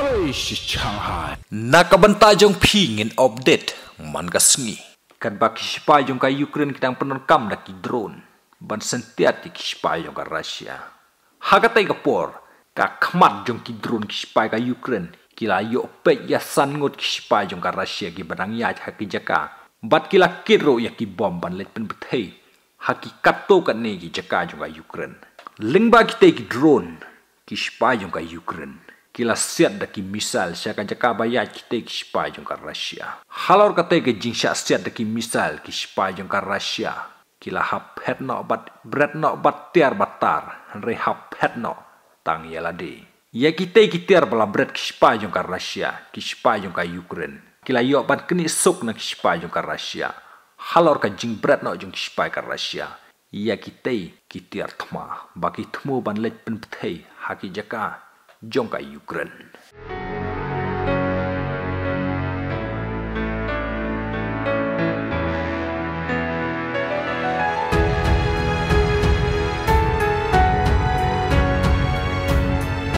Shanghai. Nakabanta jong pingin update man kasngi. Kan baki shipai jong ka Ukraine kitang penonakam na ki drone. Ban sentiat ki shipai jong ka Russia. Hagatai ka por ka khamat jong ki drone ki shipai ka Ukraine. Kila yo pe ya san ngot ki shipai jong ka Russia ki badang ya ha ki jaka. Bat kila kiro ya ki bom ban let pen bethei. Haki kato ka ne ki jaka jong ka Ukraine. Lingba ki te ki drone ki shipai jong ka Ukraine. Kila siat da ki misal siya kan jaka bayat kita ki shipai jong ka Russia. Halor kata ke jingsha siat da ki misal ki shipai jong ka Russia. Kila hap het no bat bread no bat tiar batar. Re hap het no tang yalade. Ya kita tiar bala bread ki shipai jong ka Russia. Ki shipai jong ka Ukraine. Kila yo bat kini sok na ki shipai jong ka Russia. Halor ka jing bread no jong ki shipai ka Russia. Ya kita tiar thma. Baki thmu ban let pen pthei haki jaka jong ka Ukraine.